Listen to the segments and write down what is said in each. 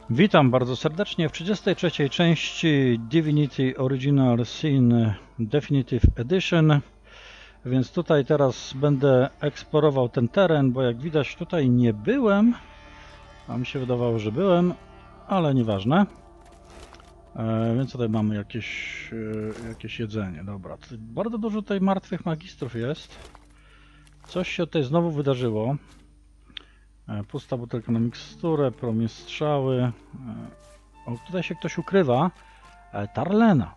Witam bardzo serdecznie w 33. części Divinity Original Sin Definitive Edition. Więc tutaj teraz będę eksplorował ten teren, bo jak widać tutaj nie byłem, a mi się wydawało, że byłem, ale nieważne. Więc tutaj mamy jakieś jedzenie. Dobra, tutaj bardzo dużo tutaj martwych magistrów jest. Coś się tutaj znowu wydarzyło. Pusta butelka na miksturę, promień strzały. O, tutaj się ktoś ukrywa. Tarlena.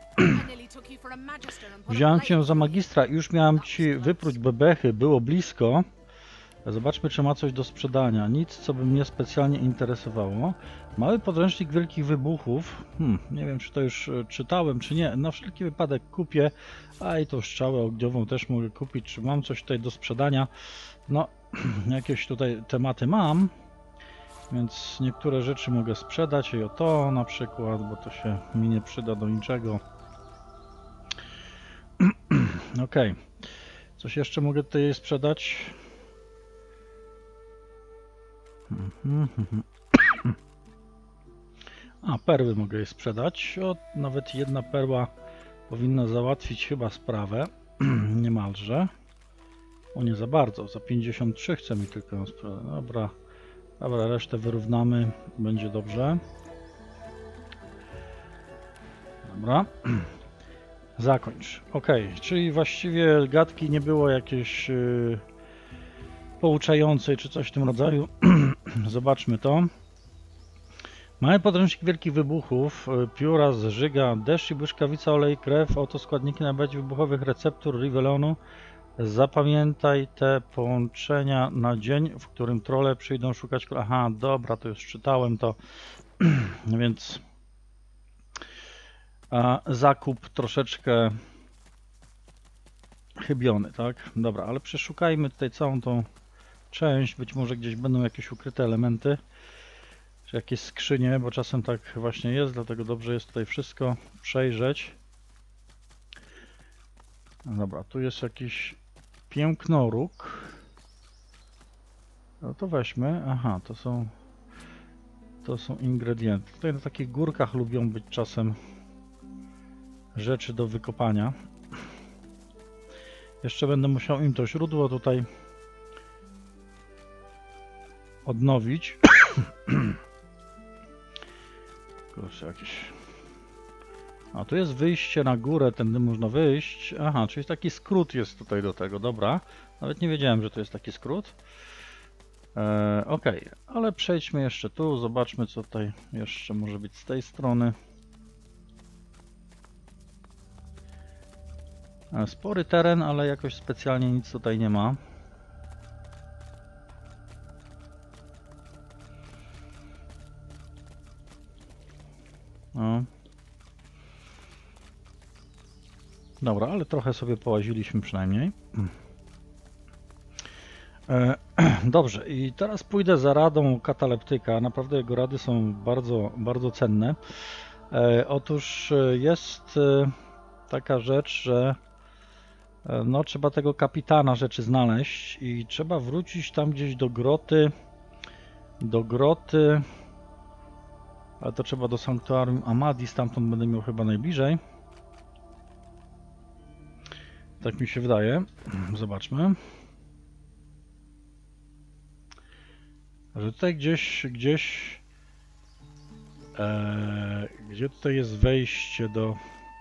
Wziąłem cię za magistra i już miałem ci wypróć bebechy, było blisko. Zobaczmy, czy ma coś do sprzedania. Nic, co by mnie specjalnie interesowało. Mały podręcznik wielkich wybuchów. Nie wiem, czy to już czytałem, czy nie. Na wszelki wypadek kupię. A i tą strzałę ogniową też mogę kupić. Czy mam coś tutaj do sprzedania? No, jakieś tutaj tematy mam. Więc niektóre rzeczy mogę sprzedać. I o to na przykład, bo to się mi nie przyda do niczego. Ok. Coś jeszcze mogę tutaj sprzedać? A, perły mogę je sprzedać. O, nawet jedna perła powinna załatwić chyba sprawę. Niemalże. O, nie za bardzo. Za 53 chcę mi tylko ją sprzedać. Dobra. Dobra, resztę wyrównamy. Będzie dobrze. Dobra. Zakończ. Ok, czyli właściwie gadki nie było jakieś pouczającej czy coś w tym rodzaju. Zobaczmy to. Mamy podręcznik wielkich wybuchów, pióra, zżyga, deszcz i błyskawica, olej, krew, oto składniki najbardziej wybuchowych receptur Rivellonu. Zapamiętaj te połączenia na dzień, w którym trolle przyjdą szukać... Aha, dobra, to już czytałem to, więc zakup troszeczkę chybiony, tak? Dobra, ale przeszukajmy tutaj całą tą część, być może gdzieś będą jakieś ukryte elementy, czy jakieś skrzynie, bo czasem tak właśnie jest, dlatego dobrze jest tutaj wszystko przejrzeć. Dobra, tu jest jakiś pięknoróg. No to weźmy. Aha, to są ingredienty. Tutaj na takich górkach lubią być czasem rzeczy do wykopania. Jeszcze będę musiał im to źródło tutaj odnowić. Kurczę, jakieś... A tu jest wyjście na górę, tędy można wyjść. Aha, czyli taki skrót jest tutaj do tego, dobra. Nawet nie wiedziałem, że to jest taki skrót. Ok, ale przejdźmy jeszcze tu, zobaczmy, co tutaj jeszcze może być z tej strony. Spory teren, ale jakoś specjalnie nic tutaj nie ma. No. Dobra, ale trochę sobie połaziliśmy przynajmniej. Dobrze, i teraz pójdę za radą kataleptyka. Naprawdę jego rady są bardzo, bardzo cenne. Otóż jest taka rzecz, że no, trzeba tego kapitana rzeczy znaleźć i trzeba wrócić tam gdzieś do groty, ale to trzeba do sanktuarium Amadi, stamtąd będę miał chyba najbliżej. Tak mi się wydaje. Zobaczmy. Że tutaj gdzie tutaj jest wejście do...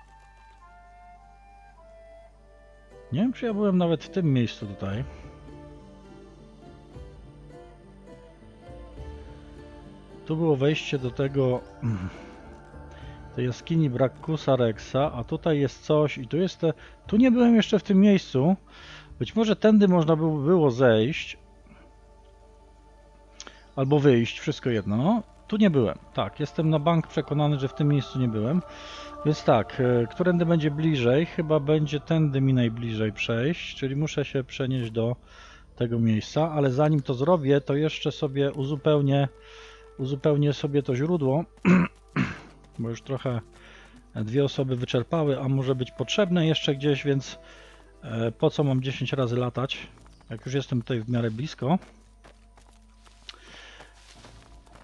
Nie wiem, czy ja byłem nawet w tym miejscu tutaj. Tu było wejście do tej jaskini Braccusa Rexa, a tutaj jest coś i tu jest te... Tu nie byłem jeszcze w tym miejscu. Być może tędy można było zejść. Albo wyjść, wszystko jedno. No, tu nie byłem. Tak, jestem na bank przekonany, że w tym miejscu nie byłem. Więc tak, którędy będzie bliżej? Chyba będzie tędy mi najbliżej przejść, czyli muszę się przenieść do tego miejsca, ale zanim to zrobię, to jeszcze sobie uzupełnię sobie to źródło, bo już trochę dwie osoby wyczerpały, a może być potrzebne jeszcze gdzieś, więc po co mam 10 razy latać, jak już jestem tutaj w miarę blisko.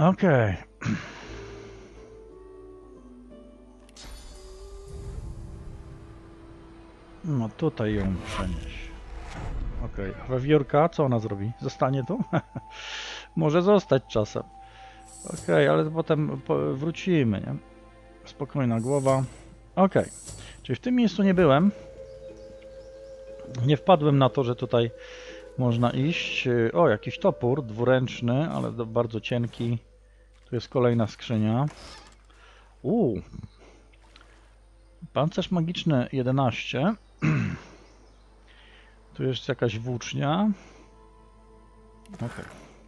Okej. No tutaj ją przenieść. Okej, a wiewiórka, co ona zrobi? Zostanie tu? Może zostać czasem. Okej, ale potem wrócimy, nie? Spokojna głowa. Okej, czyli w tym miejscu nie byłem. Nie wpadłem na to, że tutaj można iść. O, jakiś topór dwuręczny, ale bardzo cienki. Tu jest kolejna skrzynia. Pancerz magiczny 11. Tu jest jakaś włócznia. Okej.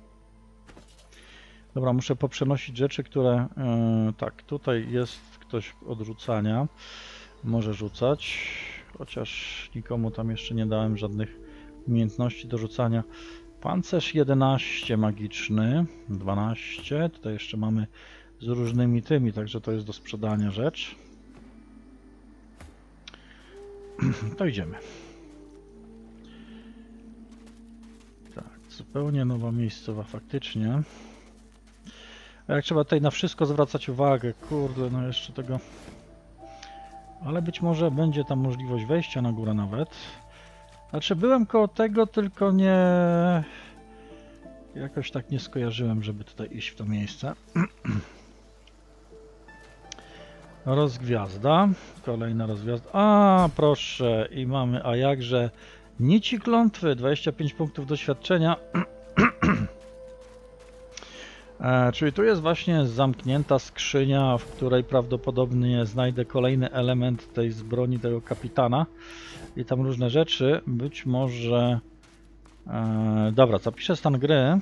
Dobra, muszę poprzenosić rzeczy, które... tak, tutaj jest ktoś od rzucania. Może rzucać. Chociaż nikomu tam jeszcze nie dałem żadnych umiejętności do rzucania. Pancerz 11 magiczny. 12. Tutaj jeszcze mamy z różnymi tymi, także to jest do sprzedania rzecz. To idziemy. Tak, zupełnie nowa miejscowa faktycznie. A jak trzeba tutaj na wszystko zwracać uwagę, kurde, no jeszcze tego... Ale być może będzie tam możliwość wejścia na górę nawet. Znaczy byłem koło tego, tylko nie... Jakoś tak nie skojarzyłem, żeby tutaj iść w to miejsce. Rozgwiazda. Kolejna rozgwiazda. A, proszę. I mamy, a jakże... Nici klątwy. 25 punktów doświadczenia. Czyli tu jest właśnie zamknięta skrzynia, w której prawdopodobnie znajdę kolejny element tej z broni tego kapitana. I tam różne rzeczy. Być może... dobra, zapiszę stan gry.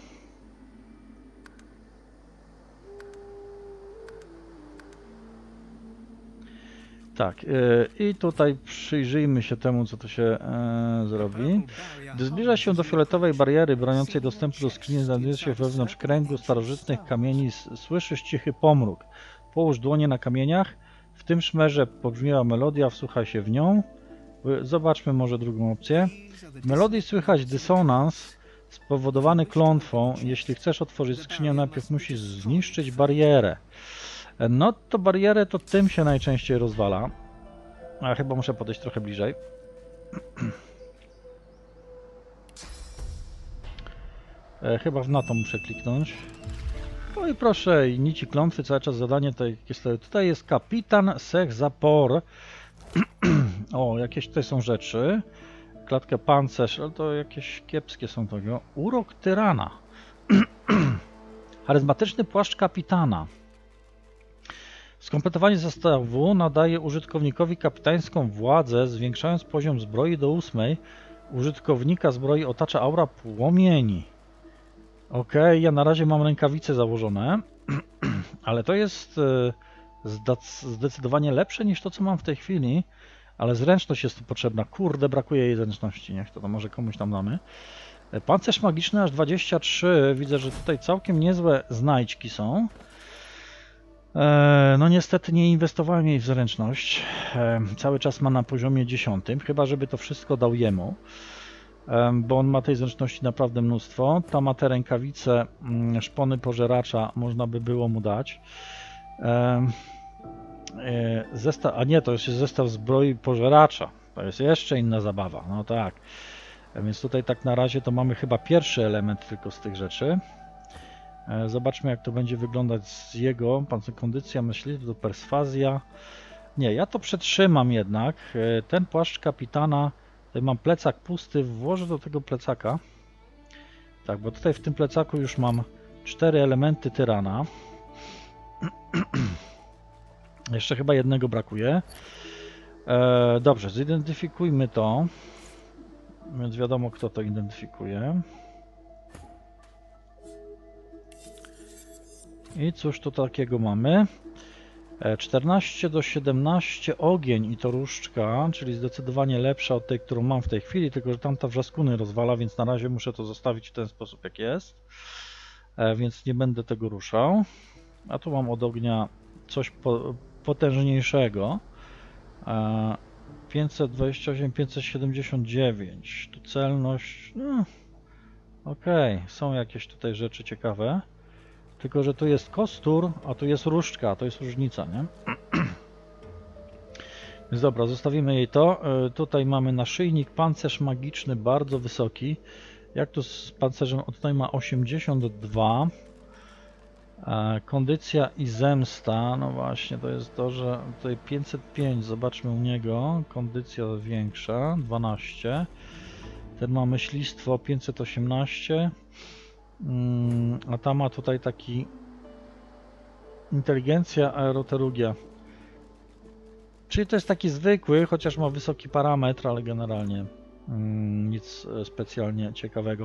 Tak, i tutaj przyjrzyjmy się temu, co tu się zrobi. Gdy zbliża się do fioletowej bariery broniącej dostępu do skrzyni, znajduje się wewnątrz kręgu starożytnych kamieni, słyszysz cichy pomruk. Połóż dłonie na kamieniach, w tym szmerze pobrzmiała melodia, wsłuchaj się w nią. Zobaczmy może drugą opcję. W melodii słychać dysonans spowodowany klątwą. Jeśli chcesz otworzyć skrzynię, najpierw musisz zniszczyć barierę. No to barierę to tym się najczęściej rozwala. A chyba muszę podejść trochę bliżej. Chyba na to muszę kliknąć. No i proszę, nici klątwy, cały czas zadanie tutaj jest kapitan Sech-Zapor. O, jakieś tutaj są rzeczy. Klatkę pancerz, ale to jakieś kiepskie są tego. Urok tyrana. Charyzmatyczny płaszcz kapitana. Skompletowanie zestawu nadaje użytkownikowi kapitańską władzę, zwiększając poziom zbroi do 8. Użytkownika zbroi otacza aura płomieni. Ok, ja na razie mam rękawice założone, ale to jest zdecydowanie lepsze niż to, co mam w tej chwili, ale zręczność jest tu potrzebna. Kurde, brakuje jej zręczności, niech to może komuś tam damy. Pancerz magiczny aż 23, widzę, że tutaj całkiem niezłe znajdźki są. No niestety nie inwestowałem jej w zręczność, cały czas ma na poziomie 10, chyba żeby to wszystko dał jemu, bo on ma tej zręczności naprawdę mnóstwo. Ta ma te rękawice, szpony pożeracza, można by było mu dać. Zestaw, a nie, to jest zestaw zbroi pożeracza, to jest jeszcze inna zabawa, no tak. Więc tutaj tak na razie to mamy chyba pierwszy element tylko z tych rzeczy. Zobaczmy, jak to będzie wyglądać z jego. Kondycja, myśliwy, to perswazja. Nie, ja to przetrzymam jednak. Ten płaszcz kapitana, tutaj mam plecak pusty, włożę do tego plecaka. Tak, bo tutaj w tym plecaku już mam 4 elementy tyrana. Jeszcze chyba jednego brakuje. Dobrze, zidentyfikujmy to. Więc wiadomo, kto to identyfikuje. I cóż tu takiego mamy? 14 do 17 ogień i to różdżka, czyli zdecydowanie lepsza od tej, którą mam w tej chwili, tylko że tamta wrzaskuny rozwala, więc na razie muszę to zostawić w ten sposób, jak jest. Więc nie będę tego ruszał. A tu mam od ognia coś potężniejszego. 528, 579. Tu celność. No, okej, są jakieś tutaj rzeczy ciekawe. Tylko że tu jest kostur, a tu jest różdżka, to jest różnica, nie? Więc dobra, zostawimy jej to. Tutaj mamy naszyjnik, pancerz magiczny, bardzo wysoki. Jak tu z pancerzem? Tutaj ma 82. Kondycja i zemsta, no właśnie, to jest to, że tutaj 505, zobaczmy u niego, kondycja większa, 12. Ten ma myślistwo 518, a ta ma tutaj taki inteligencja, aeroterugia. Czyli to jest taki zwykły, chociaż ma wysoki parametr, ale generalnie nic specjalnie ciekawego.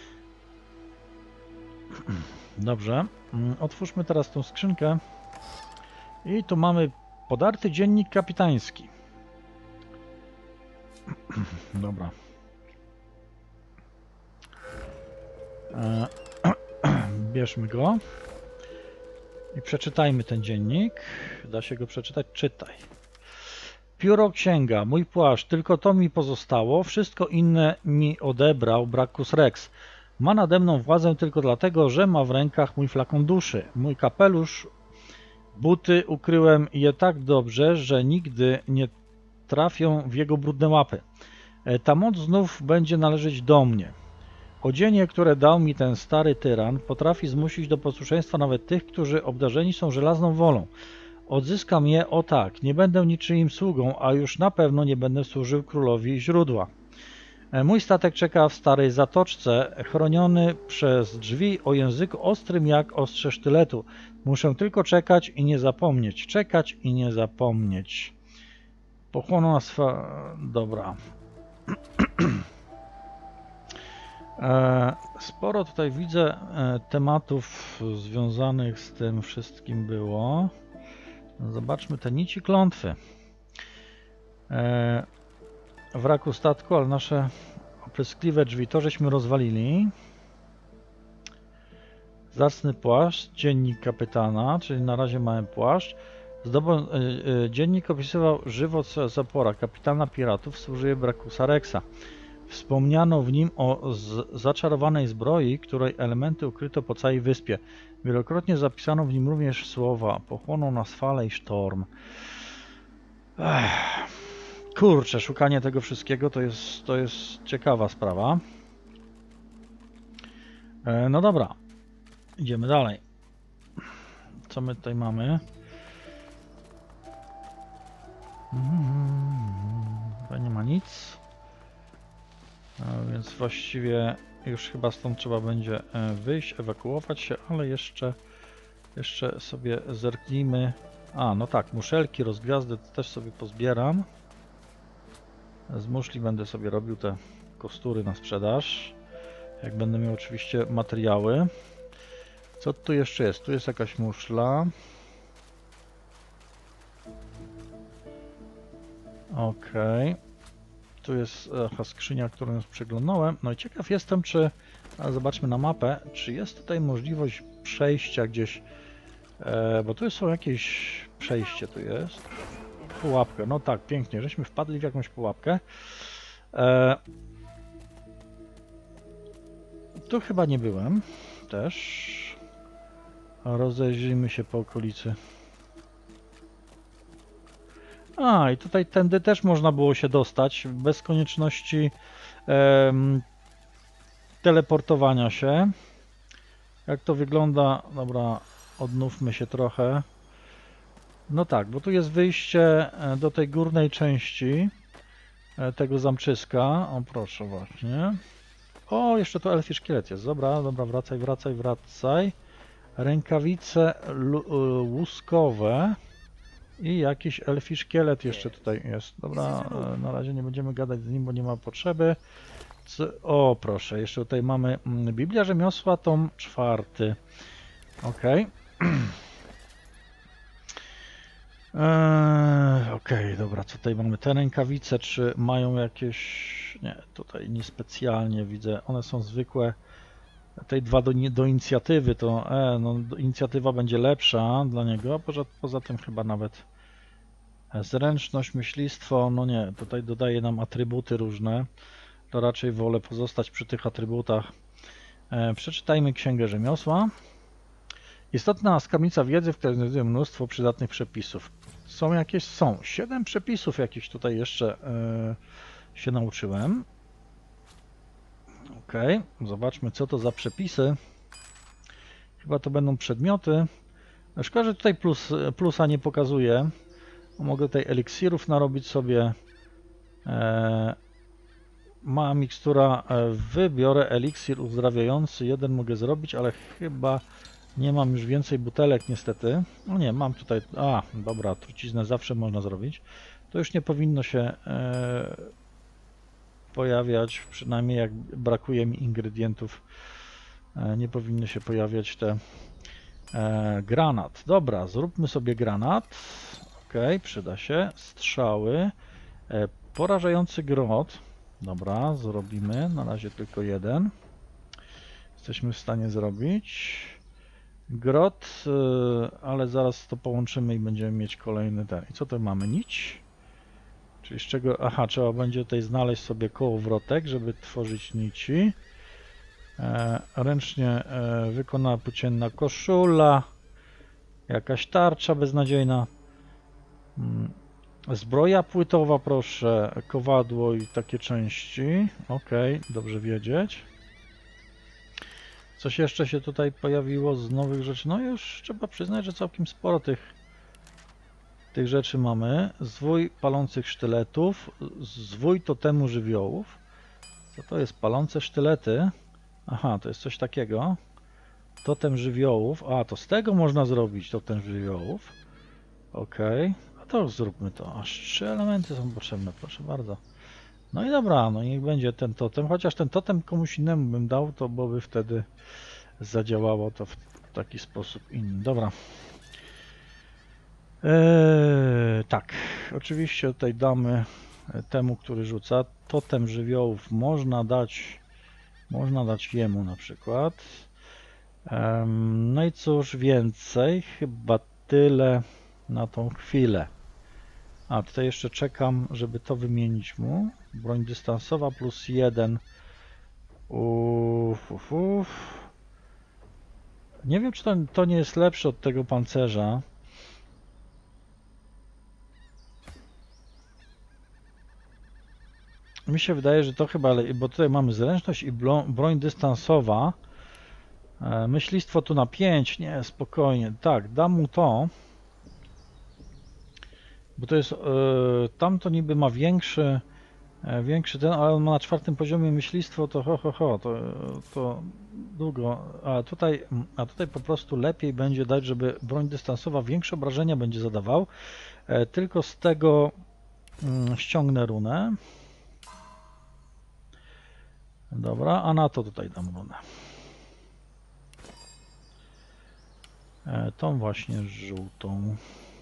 Dobrze, otwórzmy teraz tą skrzynkę i tu mamy podarty dziennik kapitański. Dobra. Bierzmy go i przeczytajmy ten dziennik. Da się go przeczytać? Czytaj. Pióro księga, mój płaszcz, tylko to mi pozostało, wszystko inne mi odebrał Brachus Rex. Ma nade mną władzę tylko dlatego, że ma w rękach mój flakon duszy. Mój kapelusz, buty, ukryłem je tak dobrze, że nigdy nie trafią w jego brudne łapy. Ta moc znów będzie należeć do mnie. Odzienie, które dał mi ten stary tyran, potrafi zmusić do posłuszeństwa nawet tych, którzy obdarzeni są żelazną wolą. Odzyskam je, o tak, nie będę niczyim sługą, a już na pewno nie będę służył królowi źródła. Mój statek czeka w starej zatoczce, chroniony przez drzwi o języku ostrym jak ostrze sztyletu. Muszę tylko czekać i nie zapomnieć. Czekać i nie zapomnieć. Pochłonął na swa... Dobra. Sporo tutaj widzę tematów związanych z tym wszystkim było. Zobaczmy te nici klątwy. Wraku statku, ale nasze opryskliwe drzwi to żeśmy rozwalili. Zacny płaszcz, dziennik kapitana, czyli na razie mamy płaszcz. Dziennik opisywał żywot zapora kapitana piratów, służyły Brachusa Rexa. Wspomniano w nim o zaczarowanej zbroi, której elementy ukryto po całej wyspie. Wielokrotnie zapisano w nim również słowa: pochłonął nas fale i sztorm. Kurczę, szukanie tego wszystkiego to jest ciekawa sprawa. No dobra, idziemy dalej. Co my tutaj mamy? Chyba nie ma nic. Więc właściwie już chyba stąd trzeba będzie wyjść, ewakuować się, ale jeszcze sobie zerknijmy. A, no tak, muszelki, rozgwiazdy to też sobie pozbieram. Z muszli będę sobie robił te kostury na sprzedaż. Jak będę miał oczywiście materiały. Co tu jeszcze jest? Tu jest jakaś muszla. Okej. Tu jest skrzynia, którą już przeglądałem. No i ciekaw jestem, czy... Zobaczmy na mapę, czy jest tutaj możliwość przejścia gdzieś... bo tu są jakieś przejście, tu jest. Pułapkę, no tak, pięknie, żeśmy wpadli w jakąś pułapkę. Tu chyba nie byłem też. Rozejrzyjmy się po okolicy. A, i tutaj tędy też można było się dostać, bez konieczności teleportowania się. Jak to wygląda? Dobra, odnówmy się trochę. No tak, bo tu jest wyjście do tej górnej części tego zamczyska. O, proszę właśnie. O, jeszcze to elfi szkielet jest. Dobra, dobra, wracaj. Rękawice łuskowe i jakiś elfi szkielet jeszcze tutaj jest. Dobra, na razie nie będziemy gadać z nim, bo nie ma potrzeby. O, proszę, jeszcze tutaj mamy Biblia Rzemiosła, tom 4. Okej. Okej, dobra, co tutaj mamy? Te rękawice, czy mają jakieś... Nie, tutaj niespecjalnie widzę. One są zwykłe. Tej dwa do inicjatywy, to no, inicjatywa będzie lepsza dla niego, a poza tym chyba nawet zręczność, myślistwo, no nie, tutaj dodaje nam atrybuty różne, to raczej wolę pozostać przy tych atrybutach. Przeczytajmy Księgę Rzemiosła Istotna skarbnica wiedzy, w której znajduje mnóstwo przydatnych przepisów. Są jakieś? Są. 7 przepisów jakichś tutaj jeszcze się nauczyłem. Ok, zobaczmy co to za przepisy. Chyba to będą przedmioty. Szkoda, że tutaj plusa nie pokazuje. Mogę tutaj eliksirów narobić sobie. Mała mikstura. Wybiorę eliksir uzdrawiający. Jeden mogę zrobić, ale chyba nie mam już więcej butelek niestety. No nie, mam tutaj... A, dobra, truciznę zawsze można zrobić. To już nie powinno się pojawiać, przynajmniej jak brakuje mi ingredientów. Nie powinny się pojawiać te... Granat. Dobra, zróbmy sobie granat. Ok, przyda się. Strzały. Porażający grot. Dobra, zrobimy. Na razie tylko jeden. Jesteśmy w stanie zrobić. Grot, ale zaraz to połączymy i będziemy mieć kolejny ten. I co to mamy? Nić? Czyli z czego... Aha, trzeba będzie tutaj znaleźć sobie kołowrotek, żeby tworzyć nici. Ręcznie wykonana płócienna koszula. Jakaś tarcza beznadziejna. Zbroja płytowa, proszę. Kowadło i takie części. Ok, dobrze wiedzieć. Coś jeszcze się tutaj pojawiło z nowych rzeczy? No już trzeba przyznać, że całkiem sporo tych rzeczy mamy. Zwój palących sztyletów. Zwój totemu żywiołów. Co to jest? Palące sztylety. Aha, to jest coś takiego. Totem żywiołów. A, to z tego można zrobić totem żywiołów. Ok. A to zróbmy to. Aż 3 elementy są potrzebne, proszę bardzo. No i dobra, no niech będzie ten totem. Chociaż ten totem komuś innemu bym dał, to by wtedy zadziałało to w taki sposób inny. Dobra. Tak, oczywiście tutaj damy temu, który rzuca. Totem żywiołów można dać jemu na przykład. No i cóż więcej, chyba tyle na tą chwilę. A tutaj jeszcze czekam, żeby to wymienić mu. Broń dystansowa plus 1. Nie wiem, czy to nie jest lepsze od tego pancerza. Mi się wydaje, że to chyba, bo tutaj mamy zręczność i broń dystansowa. Myślistwo tu na 5, nie, spokojnie. Tak, dam mu to. Bo to jest, tamto niby ma większy ten, ale on ma na 4. poziomie myślistwo, to to długo. A tutaj po prostu lepiej będzie dać, żeby broń dystansowa większe obrażenia będzie zadawał. Tylko z tego ściągnę runę. Dobra, a na to tutaj dam runę. Tą właśnie żółtą.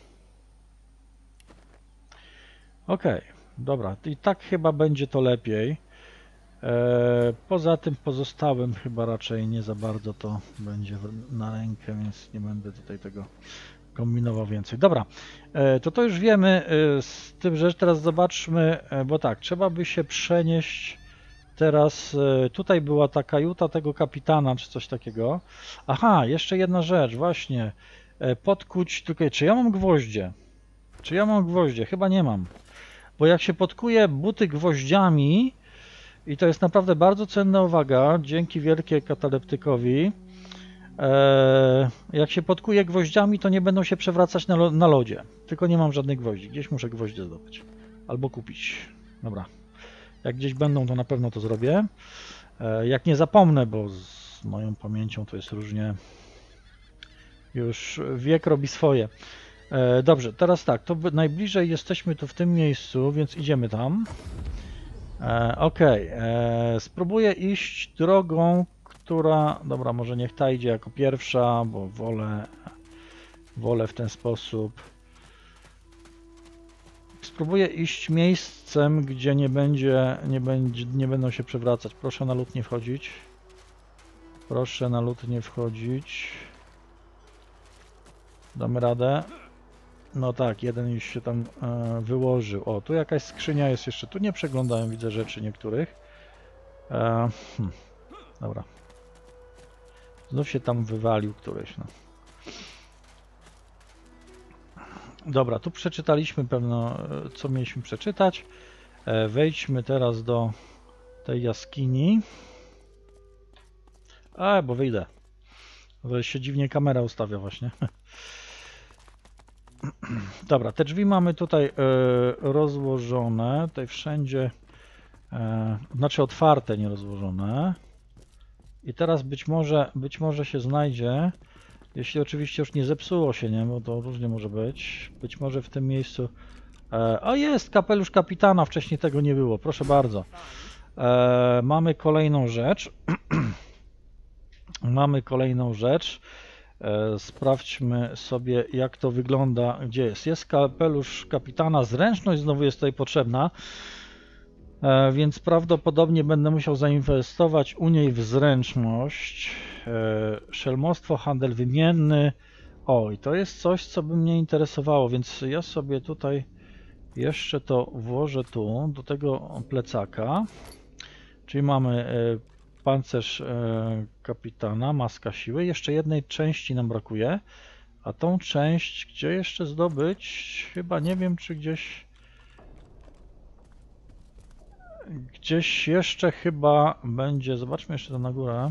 Ok, dobra, i tak chyba będzie to lepiej. Poza tym pozostałym chyba raczej nie za bardzo to będzie na rękę, więc nie będę tutaj tego kombinował więcej. Dobra, to już wiemy, z tym, że teraz zobaczmy, bo tak, trzeba by się przenieść teraz, tutaj była ta kajuta tego kapitana, czy coś takiego. Aha, jeszcze jedna rzecz, właśnie, podkuć, tylko czy ja mam gwoździe? Czy ja mam gwoździe? Chyba nie mam. Bo jak się podkuje buty gwoździami, i to jest naprawdę bardzo cenna uwaga, dzięki wielkie kataleptykowi, jak się podkuje gwoździami, to nie będą się przewracać na lodzie. Tylko nie mam żadnych gwoździ. Gdzieś muszę gwoździe zdobyć. Albo kupić. Dobra. Jak gdzieś będą, to na pewno to zrobię. Jak nie zapomnę, bo z moją pamięcią to jest różnie. Już wiek robi swoje. Dobrze, teraz tak, to najbliżej jesteśmy tu w tym miejscu, więc idziemy tam. Ok, spróbuję iść drogą, która... Dobra, może niech ta idzie jako pierwsza, bo wolę w ten sposób. Spróbuję iść miejscem, gdzie nie będą się przewracać. Proszę na lód nie wchodzić. Proszę na lód nie wchodzić. Damy radę. No tak, jeden już się tam wyłożył. O, tu jakaś skrzynia jest jeszcze. Tu nie przeglądałem, widzę rzeczy niektórych. Dobra. Znów się tam wywalił któryś. No. Dobra, tu przeczytaliśmy pewno, co mieliśmy przeczytać. Wejdźmy teraz do tej jaskini. Bo wyjdę. Bo się dziwnie kamera ustawia właśnie. Dobra, te drzwi mamy tutaj rozłożone. Tutaj wszędzie, znaczy otwarte, nie rozłożone. I teraz być może się znajdzie, jeśli oczywiście już nie zepsuło się, nie? Bo to różnie może być. Być może w tym miejscu... O, jest kapelusz kapitana, wcześniej tego nie było, proszę bardzo. Mamy kolejną rzecz. Mamy kolejną rzecz. Sprawdźmy sobie, jak to wygląda. Gdzie jest? Jest kapelusz kapitana. Zręczność znowu jest tutaj potrzebna, więc prawdopodobnie będę musiał zainwestować u niej w zręczność. Szelmostwo, handel wymienny. O, i to jest coś, co by mnie interesowało, więc ja sobie tutaj jeszcze to włożę tu, do tego plecaka. Czyli mamy pancerz kapitana, maska siły. Jeszcze jednej części nam brakuje. A tą część gdzie jeszcze zdobyć? Chyba nie wiem, czy gdzieś... Gdzieś jeszcze chyba będzie. Zobaczmy jeszcze to na górę.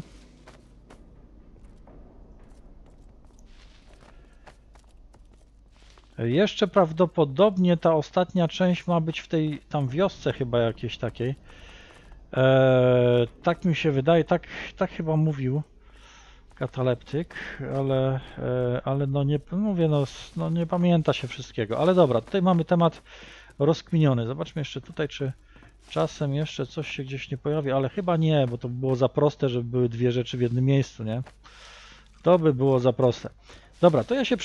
Jeszcze prawdopodobnie ta ostatnia część ma być w tej tam wiosce chyba jakiejś takiej. Tak mi się wydaje, tak chyba mówił kataleptyk, ale no nie mówię, no nie pamięta się wszystkiego. Ale dobra, tutaj mamy temat rozkminiony. Zobaczmy jeszcze tutaj, czy czasem jeszcze coś się gdzieś nie pojawi, ale chyba nie, bo to by było za proste, żeby były dwie rzeczy w jednym miejscu, nie? To by było za proste. Dobra, to ja się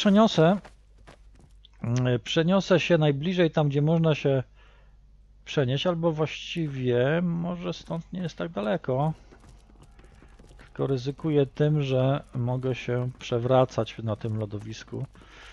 przeniosę się najbliżej tam, gdzie można się przenieść, albo właściwie może stąd nie jest tak daleko. Tylko ryzykuję tym, że mogę się przewracać na tym lodowisku.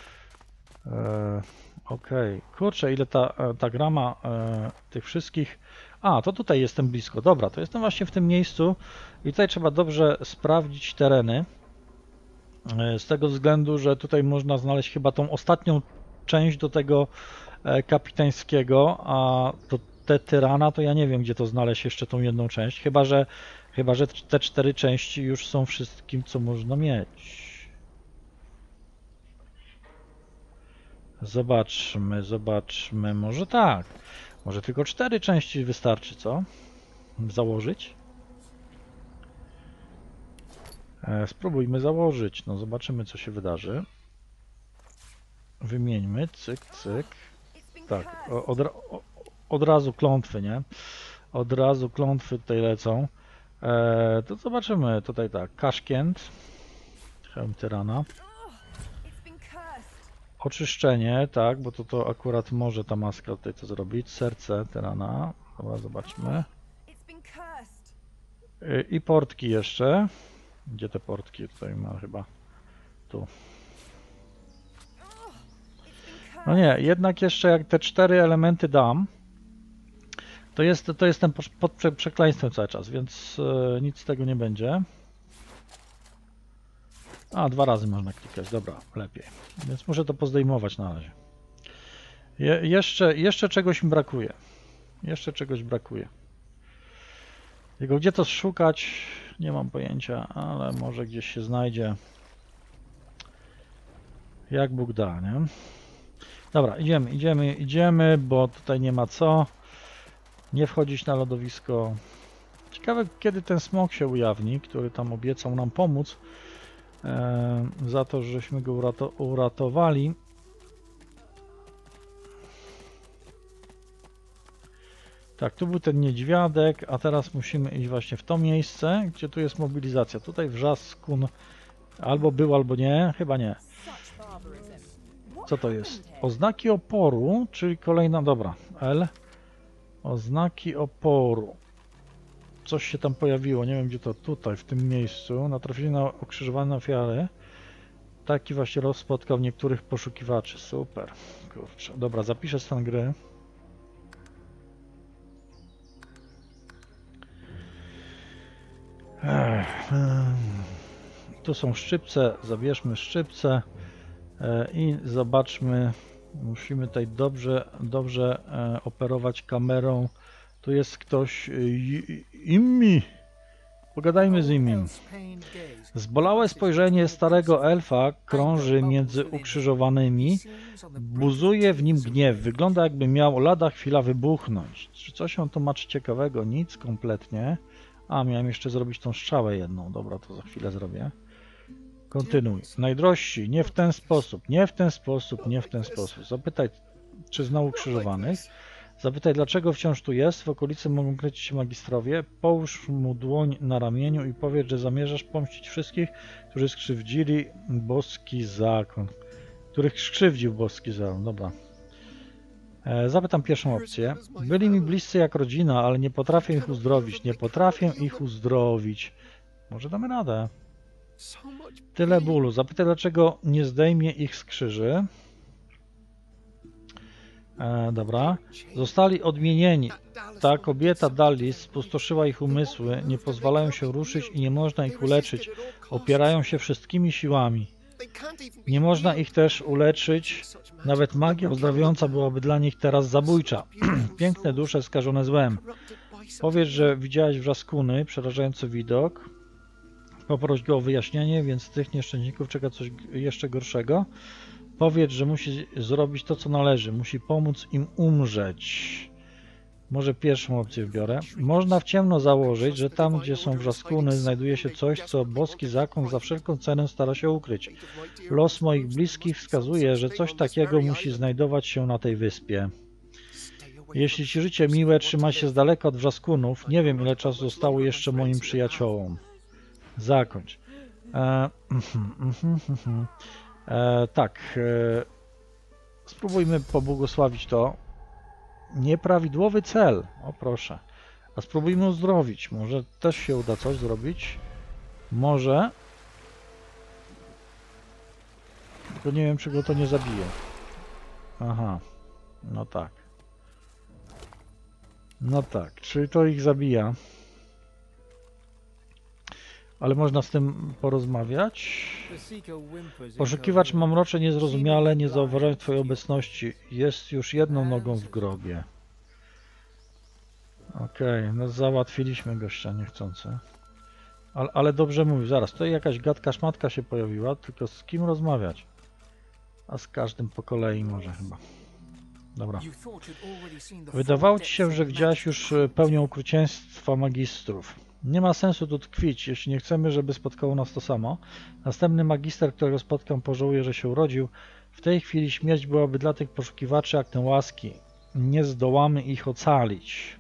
Okej. Kurczę, ile ta gra ma tych wszystkich... to tutaj jestem blisko. Dobra, to jestem właśnie w tym miejscu i tutaj trzeba dobrze sprawdzić tereny. Z tego względu, że tutaj można znaleźć chyba tą ostatnią część do tego kapitańskiego, a do te tyrana to ja nie wiem, gdzie to znaleźć jeszcze tą jedną część, chyba że te 4 części już są wszystkim, co można mieć. Zobaczmy, może tak. Może tylko 4 części wystarczy, co? Założyć? Spróbujmy założyć, no zobaczymy, co się wydarzy. Wymieńmy, cyk, cyk. Tak, od razu klątwy, nie? Od razu klątwy tutaj lecą. To zobaczymy tutaj tak. Kaszkięt. Hełm tyrana. Oczyszczenie, tak, bo to akurat może ta maska tutaj to zrobić. Serce tyrana. Dobra, zobaczmy. I portki jeszcze. Gdzie te portki? Tutaj ma chyba. Tu. No nie, jednak jeszcze jak te 4 elementy dam, to jestem pod przekleństwem cały czas, więc nic z tego nie będzie. 2 razy można klikać, dobra, lepiej. Więc muszę to pozdejmować na razie. Jeszcze czegoś mi brakuje. Jeszcze czegoś brakuje. Tylko gdzie to szukać, nie mam pojęcia, ale może gdzieś się znajdzie. Jak Bóg da, nie? Dobra, idziemy, bo tutaj nie ma co. Nie wchodzić na lodowisko. Ciekawe, kiedy ten smok się ujawni, który tam obiecał nam pomóc. Za to, żeśmy go uratowali. Tak, tu był ten niedźwiadek, a teraz musimy iść właśnie w to miejsce, gdzie tu jest mobilizacja. Tutaj wrzaskun albo był, albo nie. Chyba nie. Co to jest? Oznaki oporu, czyli kolejna, dobra, L. Oznaki oporu. Coś się tam pojawiło, nie wiem gdzie to, tutaj, w tym miejscu. Natrafili na ukrzyżowane ofiary. Taki właśnie los spotkał niektórych poszukiwaczy. Super, kurczę. Dobra, zapiszę stan gry. tu są szczypce, zabierzmy szczypce i zobaczmy, musimy tutaj dobrze operować kamerą. Tu jest ktoś, Immi, pogadajmy z Immim. Zbolałe spojrzenie starego elfa krąży między ukrzyżowanymi, buzuje w nim gniew, wygląda jakby miał lada chwila wybuchnąć. Czy coś on tu ma ciekawego? Nic kompletnie. A, miałem jeszcze zrobić tą strzałę jedną, dobra, to za chwilę zrobię. Kontynuuj. Najdrożsi, nie w ten sposób, nie w ten sposób, nie w ten sposób. Zapytaj, czy zna ukrzyżowanych. Zapytaj, dlaczego wciąż tu jest. W okolicy mogą kręcić się magistrowie. Połóż mu dłoń na ramieniu i powiedz, że zamierzasz pomścić wszystkich, którzy skrzywdzili boski zakon. Których skrzywdził boski zakon. Dobra. Zapytam pierwszą opcję. Byli mi bliscy jak rodzina, ale nie potrafię ich uzdrowić. Nie potrafię ich uzdrowić. Może damy radę. Tyle bólu. Zapytaj, dlaczego nie zdejmie ich z krzyży. Dobra. Zostali odmienieni. Ta kobieta Dallis spustoszyła ich umysły, nie pozwalają się ruszyć i nie można ich uleczyć. Opierają się wszystkimi siłami. Nie można ich też uleczyć. Nawet magia uzdrawiająca byłaby dla nich teraz zabójcza. Piękne dusze skażone złem. Powiedz, że widziałeś wrzaskuny, przerażający widok. Poproś go o wyjaśnienie, więc tych nieszczęśników czeka coś jeszcze gorszego. Powiedz, że musi zrobić to, co należy. Musi pomóc im umrzeć. Może pierwszą opcję wybiorę. Można w ciemno założyć, że tam, gdzie są wrzaskuny, znajduje się coś, co boski zakon za wszelką cenę stara się ukryć. Los moich bliskich wskazuje, że coś takiego musi znajdować się na tej wyspie. Jeśli ci życie miłe, trzymaj się z daleka od wrzaskunów. Nie wiem, ile czasu zostało jeszcze moim przyjaciołom. Zakończ. Tak. Spróbujmy pobłogosławić to. Nieprawidłowy cel. O proszę. A spróbujmy uzdrowić. Może też się uda coś zrobić. Może. Tylko nie wiem, czy go to nie zabije. Aha. No tak. No tak. Czyli to ich zabija. Ale można z tym porozmawiać. Poszukiwacz mamrocze niezrozumiale, nie zauważając twojej obecności. Jest już jedną nogą w grobie. Okej, no załatwiliśmy gościa niechcący. Ale dobrze mówi, zaraz, tutaj jakaś gadka szmatka się pojawiła, tylko z kim rozmawiać? A z każdym po kolei może chyba. Dobra. Wydawało ci się, że widziałeś już pełnię okrucieństwa magistrów. Nie ma sensu tu tkwić, jeśli nie chcemy, żeby spotkało nas to samo. Następny magister, którego spotkam, pożałuje, że się urodził. W tej chwili śmierć byłaby dla tych poszukiwaczy aktem łaski. Nie zdołamy ich ocalić.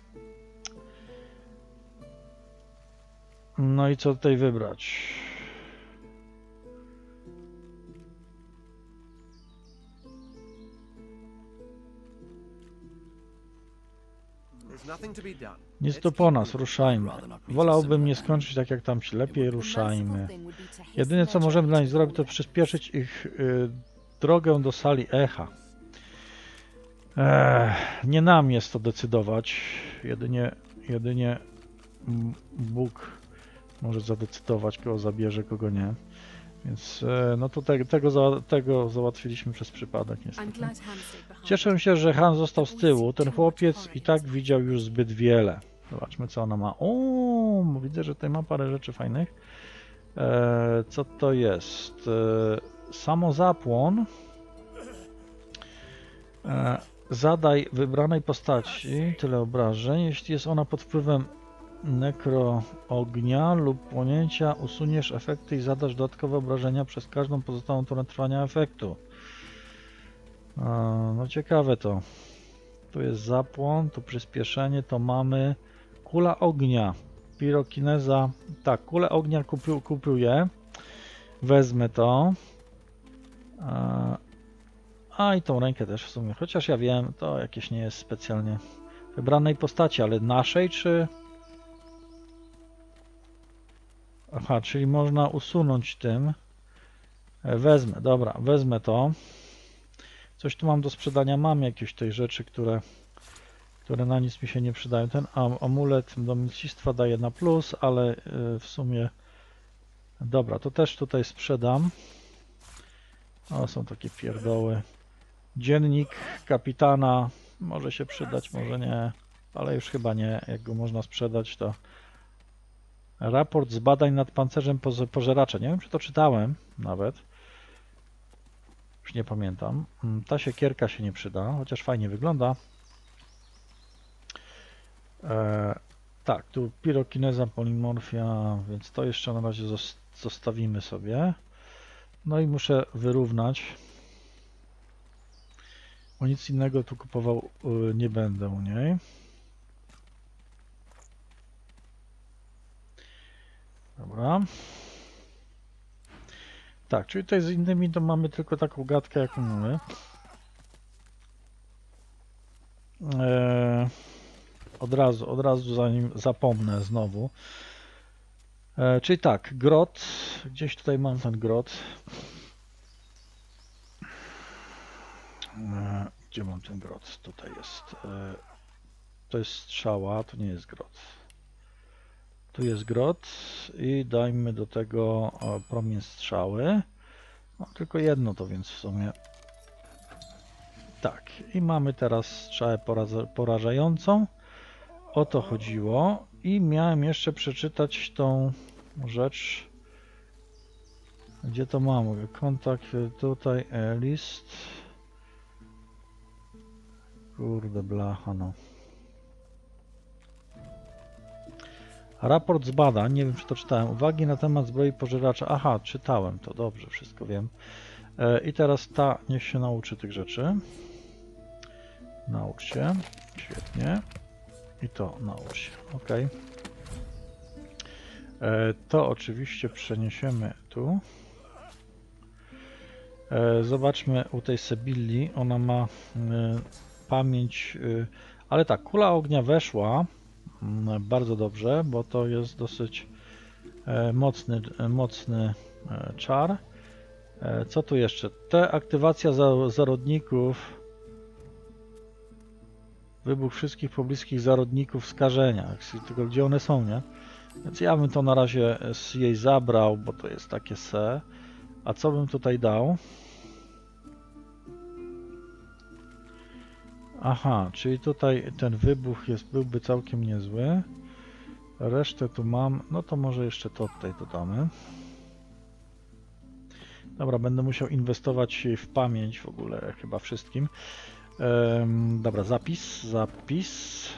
No i co tutaj wybrać? Nic tu po nas, ruszajmy. Wolałbym nie skończyć tak jak tamci, lepiej ruszajmy. Jedyne co możemy dla nich zrobić, to przyspieszyć ich drogę do sali echa. Nie nam jest to decydować, jedynie Bóg może zadecydować, kogo zabierze, kogo nie. Więc no to tego załatwiliśmy przez przypadek niestety. Cieszę się, że Han został z tyłu. Ten chłopiec i tak widział już zbyt wiele. Zobaczmy, co ona ma. O, widzę, że tutaj ma parę rzeczy fajnych. Co to jest? Samozapłon. Zadaj wybranej postaci tyle obrażeń. Jeśli jest ona pod wpływem nekroognia lub płonięcia, usuniesz efekty i zadasz dodatkowe obrażenia przez każdą pozostałą turę trwania efektu. No ciekawe to. Tu jest zapłon, tu przyspieszenie, to mamy kula ognia, pirokineza. Tak, kulę ognia kupuję. Wezmę to. A i tą rękę też w sumie. Chociaż ja wiem, to jakieś nie jest specjalnie wybranej postaci, ale naszej czy... Aha, czyli można usunąć tym. Wezmę, dobra, wezmę to. Coś tu mam do sprzedania, mam jakieś tej rzeczy, które na nic mi się nie przydają. Ten amulet do mięsistwa daje na plus, ale w sumie Dobra, to też tutaj sprzedam. O, są takie pierdoły. Dziennik kapitana może się przydać, może nie, ale już chyba nie. Jak go można sprzedać, to raport z badań nad pancerzem pożeracza. Nie wiem, czy to czytałem nawet. Już nie pamiętam. Ta siekierka się nie przyda, chociaż fajnie wygląda. Tak, tu pirokineza, polimorfia, więc to jeszcze na razie zostawimy sobie. No i muszę wyrównać, bo nic innego tu kupował nie będę u niej. Dobra. Tak, czyli tutaj z innymi to mamy tylko taką gadkę, jaką mamy. Od razu zanim zapomnę znowu. Czyli tak, grot. Gdzieś tutaj mam ten grot. Gdzie mam ten grot? Tutaj jest. To jest strzała, to nie jest grot. Tu jest grot i dajmy do tego promień strzały. No, tylko jedno to więc w sumie. Tak, i mamy teraz strzałę porażającą. O to chodziło. I miałem jeszcze przeczytać tą rzecz. Gdzie to mam? Kontakt tutaj, list. Kurde blacha, no. Raport z badań, nie wiem czy to czytałem. Uwagi na temat zbroi pożeracza. Aha, czytałem to, dobrze, wszystko wiem. I teraz ta, niech się nauczy tych rzeczy. Naucz się, świetnie. I to naucz się, ok. To oczywiście przeniesiemy tu. Zobaczmy u tej Sebilli, ona ma pamięć, ale tak, kula ognia weszła bardzo dobrze, bo to jest dosyć mocny czar. Co tu jeszcze? Aktywacja zarodników, wybuch wszystkich pobliskich zarodników skażenia, tylko gdzie one są, nie? Więc ja bym to na razie jej zabrał, bo to jest takie se. A co bym tutaj dał? Aha, czyli tutaj ten wybuch byłby całkiem niezły. Resztę tu mam, no to może jeszcze to tutaj dodamy. Dobra, będę musiał inwestować w pamięć w ogóle chyba wszystkim. Dobra, zapis.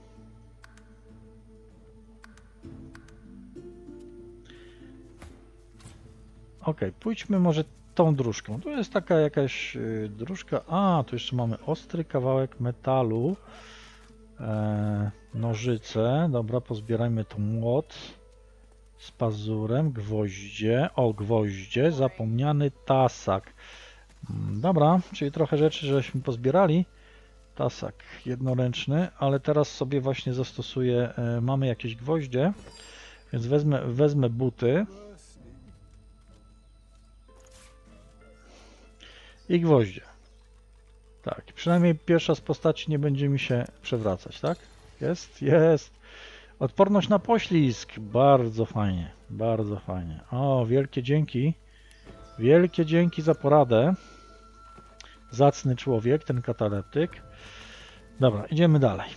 Ok, pójdźmy może tą dróżką. Tu jest taka jakaś dróżka. A, tu jeszcze mamy ostry kawałek metalu. Nożyce. Dobra, pozbierajmy tu młot z pazurem, gwoździe. O, gwoździe, zapomniany tasak. Dobra, czyli trochę rzeczy żeśmy pozbierali. Tasak jednoręczny, ale teraz sobie właśnie zastosuję. Mamy jakieś gwoździe, więc wezmę buty. I gwoździe. Tak, przynajmniej pierwsza z postaci nie będzie mi się przewracać, tak? Jest. Odporność na poślizg. Bardzo fajnie, bardzo fajnie. O, wielkie dzięki. Wielkie dzięki za poradę. Zacny człowiek, ten kataleptyk. Dobra, idziemy dalej.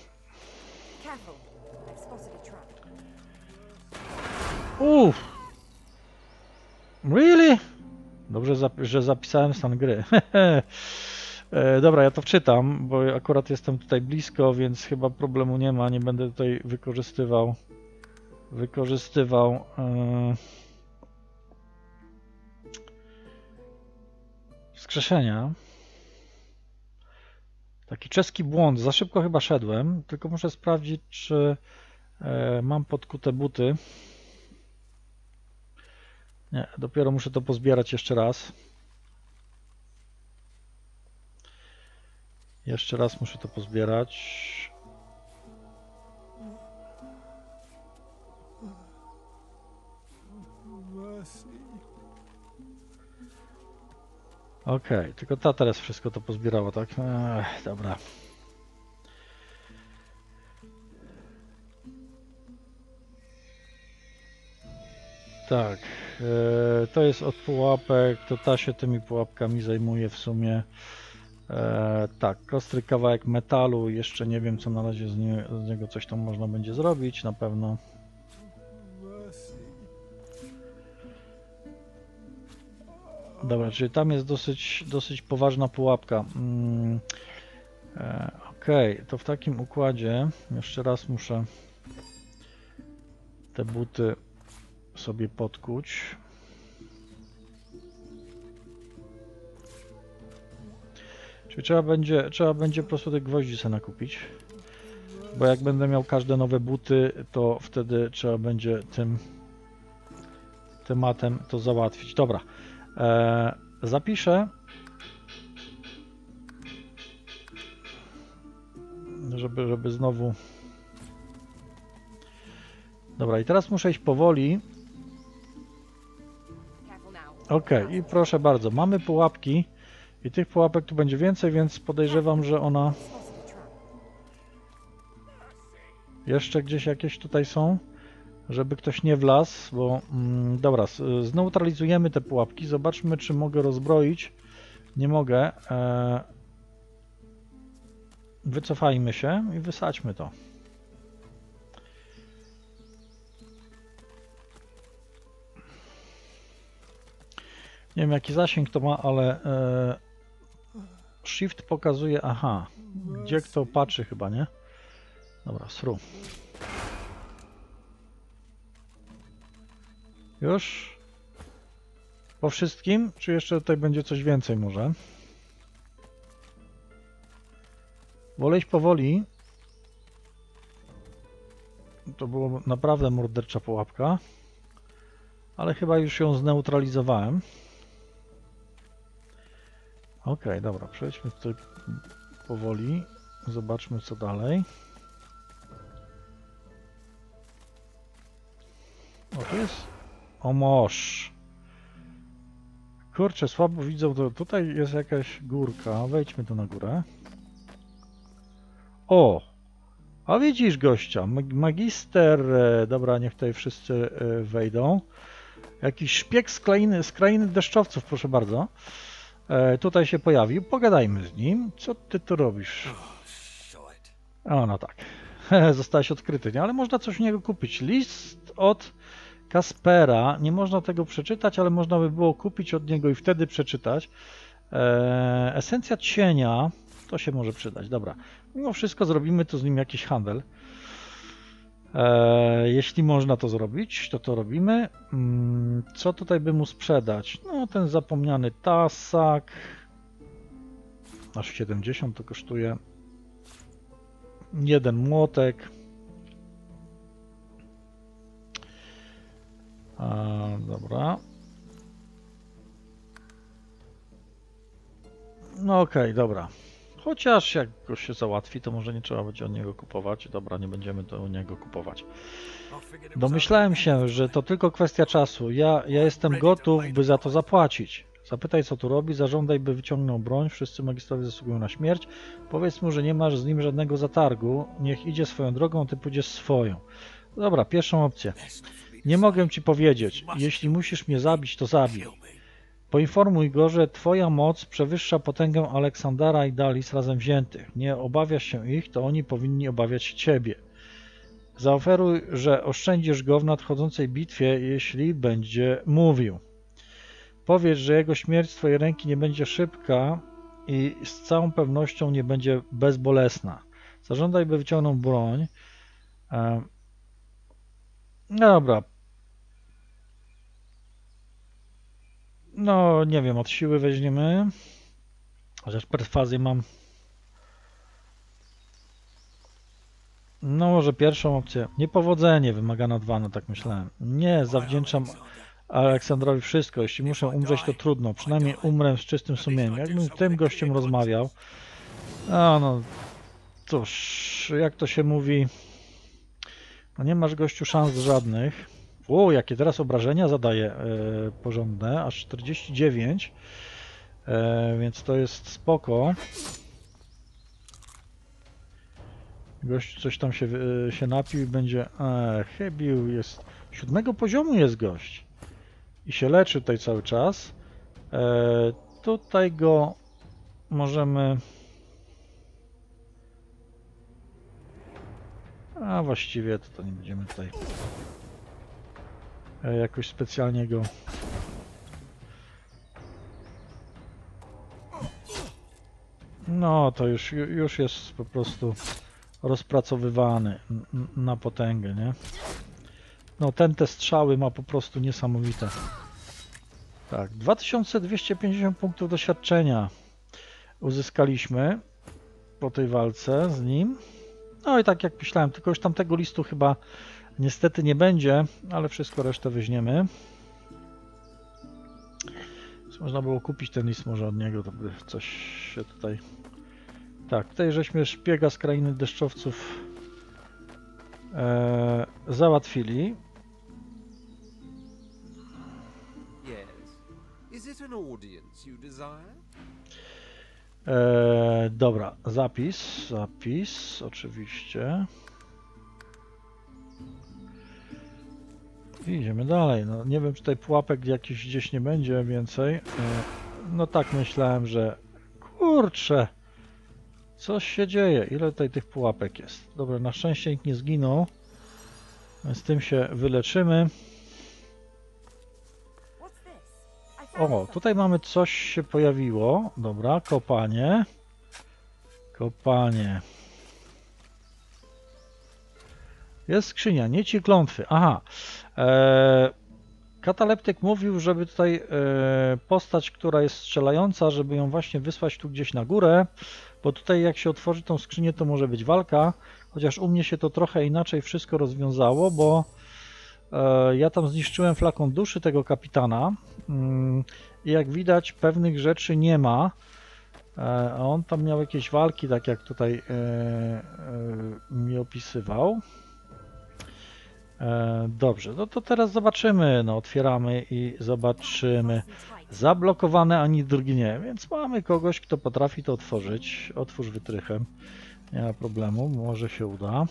Uff. Really? Dobrze, że zapisałem stan gry. Dobra, ja to wczytam, bo akurat jestem tutaj blisko, więc chyba problemu nie ma. Nie będę tutaj wykorzystywał wskrzeszenia. Taki czeski błąd. Za szybko chyba szedłem, tylko muszę sprawdzić, czy mam podkute buty. Nie, dopiero muszę to pozbierać jeszcze raz. Jeszcze raz muszę to pozbierać. Okej, tylko ta teraz wszystko to pozbierała, tak? Dobra. Tak. To jest od pułapek, to ta się tymi pułapkami zajmuje w sumie. Tak, kostry kawałek metalu, jeszcze nie wiem co na razie z niego coś tam można będzie zrobić, na pewno. Dobra, czyli tam jest dosyć poważna pułapka. Okej, to w takim układzie jeszcze raz muszę te buty sobie podkuć. Czyli trzeba będzie po prostu te gwoździ sobie nakupić. Bo jak będę miał każde nowe buty, to wtedy trzeba będzie tym tematem to załatwić. Dobra. Zapiszę, żeby znowu... Dobra, i teraz muszę iść powoli. Ok, i proszę bardzo, mamy pułapki i tych pułapek tu będzie więcej, więc podejrzewam, że ona... Jeszcze gdzieś jakieś tutaj są, żeby ktoś nie wlazł, bo... dobra, zneutralizujemy te pułapki, zobaczmy, czy mogę rozbroić. Nie mogę. Wycofajmy się i wysadźmy to. Nie wiem jaki zasięg to ma, ale Shift pokazuje, aha, gdzie kto patrzy chyba, nie? Dobra, sru. Już? Po wszystkim? Czy jeszcze tutaj będzie coś więcej może? Wolę iść powoli. To było naprawdę mordercza pułapka. Ale chyba już ją zneutralizowałem. Ok, dobra, przejdźmy tutaj powoli. Zobaczmy co dalej. O, tu jest... O, moż. Kurczę, słabo widzą, to tutaj jest jakaś górka. Wejdźmy tu na górę. O! A widzisz gościa, magister... Dobra, niech tutaj wszyscy wejdą. Jakiś szpieg z krainy deszczowców, proszę bardzo. Tutaj się pojawił. Pogadajmy z nim. Co ty tu robisz? O, no tak. Zostałeś odkryty, nie? Ale można coś u niego kupić. List od Kaspera. Nie można tego przeczytać, ale można by było kupić od niego i wtedy przeczytać. Esencja cienia. To się może przydać. Dobra. Mimo wszystko zrobimy tu z nim jakiś handel. Jeśli można to zrobić, to robimy. Co tutaj by mu sprzedać? No ten zapomniany tasak. Aż 70 to kosztuje. Jeden młotek. Dobra. No okej, dobra. Chociaż jak go się załatwi, to może nie trzeba będzie od niego kupować. Dobra, nie będziemy to u niego kupować. Domyślałem się, że to tylko kwestia czasu. Ja jestem gotów, by za to zapłacić. Zapytaj, co tu robi, zażądaj, by wyciągnął broń. Wszyscy magistrowie zasługują na śmierć. Powiedz mu, że nie masz z nim żadnego zatargu. Niech idzie swoją drogą, ty pójdziesz swoją. Dobra, pierwszą opcję. Nie mogę ci powiedzieć. Jeśli musisz mnie zabić, to zabij. Poinformuj go, że twoja moc przewyższa potęgę Aleksandra i Dalis razem wziętych. Nie obawiasz się ich, to oni powinni obawiać się ciebie. Zaoferuj, że oszczędzisz go w nadchodzącej bitwie, jeśli będzie mówił. Powiedz, że jego śmierć z twojej ręki nie będzie szybka i z całą pewnością nie będzie bezbolesna. Zażądaj, by wyciągnął broń. No dobra. No, nie wiem, od siły weźmiemy. Chociaż perswazję mam. No, może pierwszą opcję. Niepowodzenie wymagana 2, no tak myślałem. Nie, zawdzięczam Aleksandrowi wszystko. Jeśli muszę umrzeć, to trudno. Przynajmniej umrę z czystym sumieniem. Jakbym z tym gościem rozmawiał. No cóż, jak to się mówi. No nie masz gościu szans żadnych. O, jakie teraz obrażenia zadaje porządne. Aż 49. Więc to jest spoko. Gość coś tam się napił i będzie... chybił jest... 7 poziomu jest gość. i się leczy tutaj cały czas. Tutaj go możemy... A właściwie to nie będziemy tutaj jakoś specjalnie go... No to już jest po prostu rozpracowywany na potęgę, nie? No te strzały ma po prostu niesamowite. Tak, 2250 punktów doświadczenia uzyskaliśmy po tej walce z nim. No i tak jak myślałem, tylko już tamtego listu chyba niestety nie będzie, ale wszystko resztę weźmiemy. Można było kupić ten list może od niego, to by coś się tutaj... Tak, tutaj żeśmy szpiega z krainy deszczowców załatwili. Dobra, zapis, oczywiście. I idziemy dalej. No, nie wiem, czy tutaj pułapek jakiś gdzieś nie będzie więcej. No tak myślałem, że... Kurczę! Coś się dzieje. Ile tutaj tych pułapek jest? Dobra, na szczęście nikt nie zginął. Z tym się wyleczymy. O, tutaj mamy coś się pojawiło. Dobra, kopanie. Kopanie. Jest skrzynia, nici klątwy. Aha. Kataleptyk mówił, żeby tutaj postać, która jest strzelająca, żeby ją właśnie wysłać tu gdzieś na górę, bo tutaj jak się otworzy tą skrzynię, to może być walka, chociaż u mnie się to trochę inaczej wszystko rozwiązało, bo ja tam zniszczyłem flakon duszy tego kapitana i jak widać pewnych rzeczy nie ma, a on tam miał jakieś walki, tak jak tutaj mi opisywał. Dobrze, no to teraz zobaczymy, no otwieramy i zobaczymy. Zablokowane ani drgnie, więc mamy kogoś, kto potrafi to otworzyć. Otwórz wytrychem, nie ma problemu, może się uda.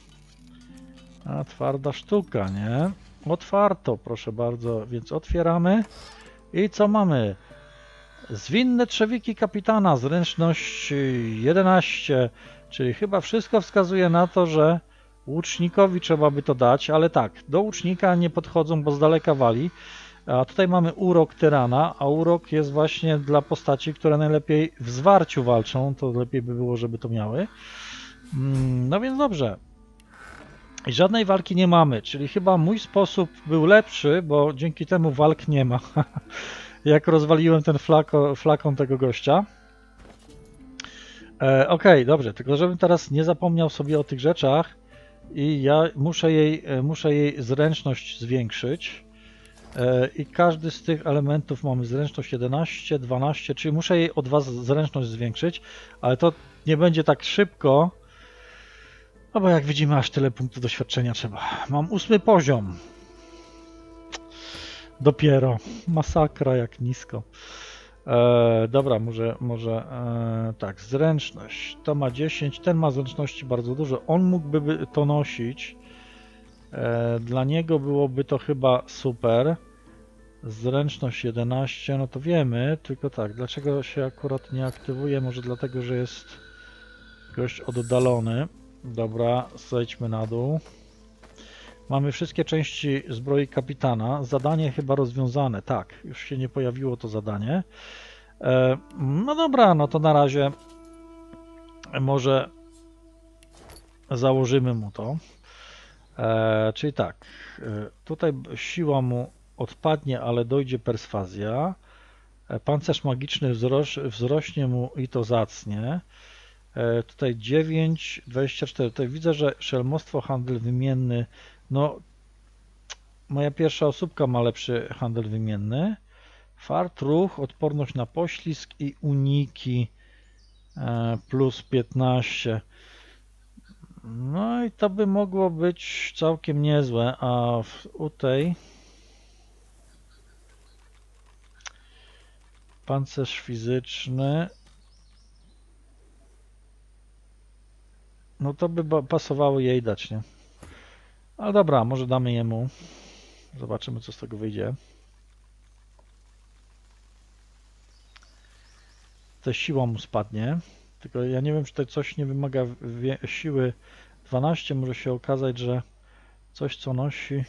A twarda sztuka, nie? Otwarto, proszę bardzo, więc otwieramy. I co mamy? Zwinne trzewiki kapitana, zręczność 11, czyli chyba wszystko wskazuje na to, że łucznikowi trzeba by to dać, ale tak, do łucznika nie podchodzą, bo z daleka wali. A tutaj mamy urok tyrana, a urok jest właśnie dla postaci, które najlepiej w zwarciu walczą, to lepiej by było, żeby to miały. No więc dobrze. I żadnej walki nie mamy, czyli chyba mój sposób był lepszy, bo dzięki temu walk nie ma. Jak rozwaliłem ten flakon tego gościa. Okej, dobrze, tylko żebym teraz nie zapomniał sobie o tych rzeczach i ja muszę jej zręczność zwiększyć. I każdy z tych elementów mamy zręczność 11, 12, czyli muszę jej o 2 zręczność zwiększyć, ale to nie będzie tak szybko, no bo jak widzimy aż tyle punktów doświadczenia trzeba. Mam 8 poziom. Dopiero. Masakra jak nisko. Dobra, może tak, zręczność. To ma 10, ten ma zręczności bardzo dużo. On mógłby to nosić. Dla niego byłoby to chyba super. Zręczność 11, no to wiemy, tylko tak, dlaczego się akurat nie aktywuje? Może dlatego, że jest gość oddalony. Dobra, zejdźmy na dół. Mamy wszystkie części zbroi kapitana. Zadanie chyba rozwiązane. Tak, już się nie pojawiło to zadanie. No dobra, no to na razie może założymy mu to. Czyli tak, tutaj siła mu odpadnie, ale dojdzie perswazja. Pancerz magiczny wzrośnie mu i to zacnie. Tutaj 9, 24. Tutaj widzę, że szelmostwo, handel wymienny. No, moja pierwsza osóbka ma lepszy handel wymienny. Fart, ruch, odporność na poślizg i uniki plus 15. No i to by mogło być całkiem niezłe, a u tej pancerz fizyczny, no to by pasowało jej dać, nie? Ale dobra, może damy jemu. Zobaczymy, co z tego wyjdzie. to siła mu spadnie. Tylko ja nie wiem, czy to coś nie wymaga siły 12. Może się okazać, że coś co nosi.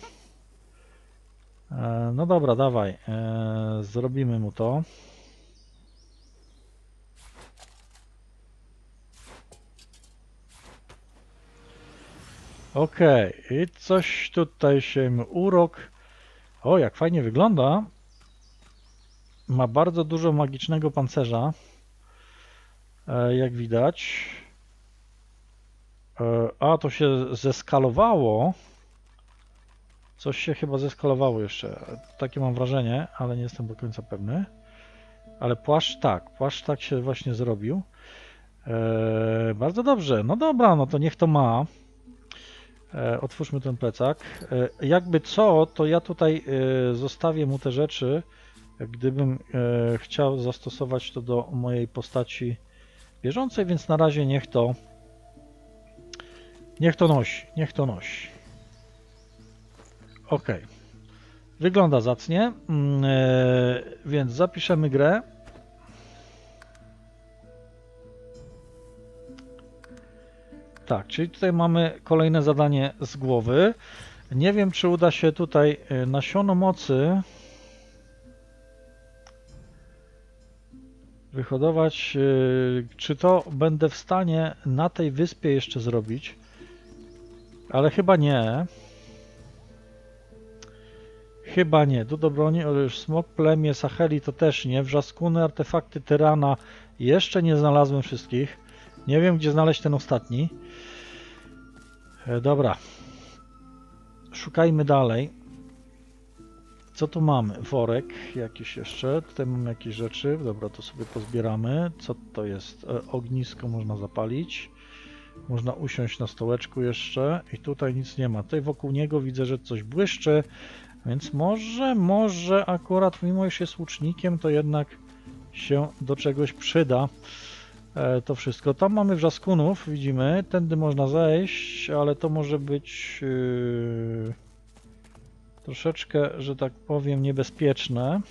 No dobra, dawaj. Zrobimy mu to. Ok, i coś tutaj się urok. O, jak fajnie wygląda. Ma bardzo dużo magicznego pancerza. Jak widać. A, to się zeskalowało. Coś się chyba zeskalowało jeszcze. Takie mam wrażenie, ale nie jestem do końca pewny. Ale płaszcz tak się właśnie zrobił. Bardzo dobrze. No dobra, no to niech to ma. Otwórzmy ten plecak. Jakby co, to ja tutaj zostawię mu te rzeczy, gdybym chciał zastosować to do mojej postaci bieżącej, więc na razie niech to nosi. Ok. Wygląda zacnie, więc zapiszemy grę. Tak, czyli tutaj mamy kolejne zadanie z głowy. Nie wiem, czy uda się tutaj nasiono mocy wyhodować. Czy to będę w stanie na tej wyspie jeszcze zrobić? Ale chyba nie. Chyba nie. Do broni, już smok, plemię, Saheli to też nie. Wrzaskuny, artefakty tyrana jeszcze nie znalazłem wszystkich. Nie wiem, gdzie znaleźć ten ostatni. Dobra. Szukajmy dalej. Co tu mamy? Worek jakiś jeszcze. Tutaj mamy jakieś rzeczy. Dobra, to sobie pozbieramy. Co to jest? Ognisko można zapalić. Można usiąść na stołeczku jeszcze. I tutaj nic nie ma. Tutaj wokół niego widzę, że coś błyszczy. Więc może akurat, mimo iż jest łucznikiem, to jednak się do czegoś przyda. To wszystko. Tam mamy wrzaskunów, widzimy. Tędy można zejść, ale to może być troszeczkę, że tak powiem, niebezpieczne.